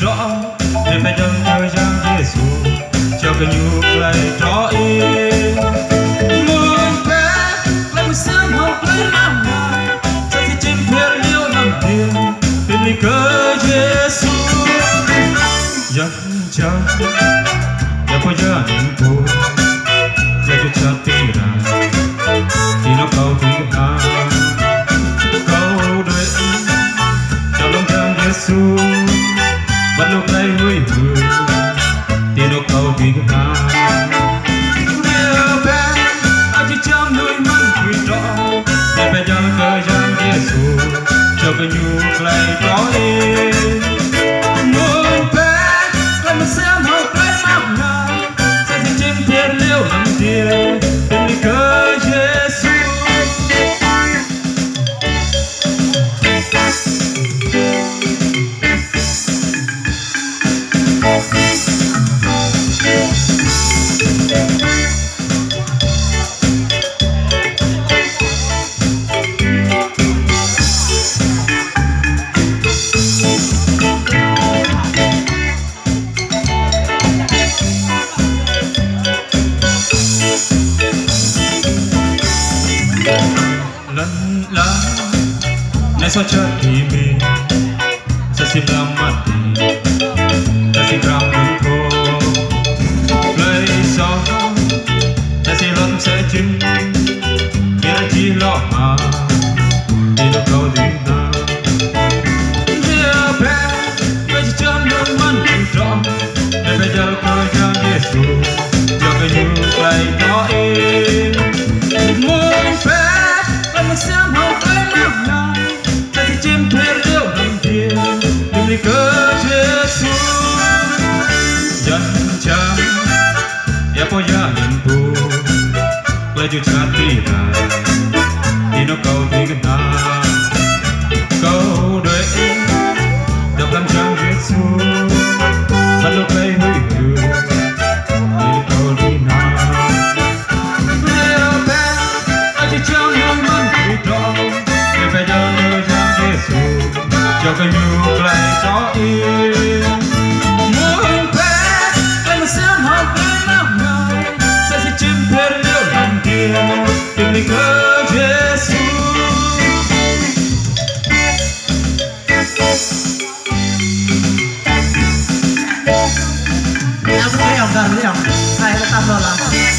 rõ để phải dâng thời gian Giêsu cho cái nhu lại rõ yên mưa bé lại một sớm học lấy làm ngài sẽ chỉ trên phía liêu nằm tiền tìm lý cơ Giêsu dắt chân ya có giờ niềm vui ya cho cha tì ra thì nó cầu thì ha cầu đợi cho lòng trang Giêsu bắt lúc này hơi hư thì nó cầu thì ha điều bé ai chỉ trong đôi mắt quỳ rõ để phải dâng thời gian Giêsu cho cái nhu lại rõ yên muốn bé lại một xem hậu trái map ngài sẽ gì trên thiên liêu làm tiền tên lý cơ Giêsu lần lá này sao chết thì mình sẽ xin làm mặt thì ta xin làm đúng thôi lời gió ta xin lần sẽ chính kia chỉ lo mà đi đâu câu đi nào dia bé bây giờ chân đôi mắt trọn để bây giờ coi ra Giêsu cho cái nhu lại có yên muốn bé một xem hậu trái làm ngài sẽ chỉ trên phía liêu làm tiền tìm lý cơ Giêsu dắt chân ya có giờ niềm vui lại cho cha tì ra thì nó cầu thì gần ta cầu đợi đọc làm trang Giêsu bắt lúc đây hơi hư thì cầu đi nào liêu bé ai chỉ trong đôi mắt quỳ rõ để phải dâng thời gian Giêsu cho cái nhu lại rõ yên muốn bé lại một xem học lấy làm ngài sẽ chỉ trên phía liêu làm tiền tìm lý cơ Giêsu em thấy không cần thấy không ai đã tâm rồi làm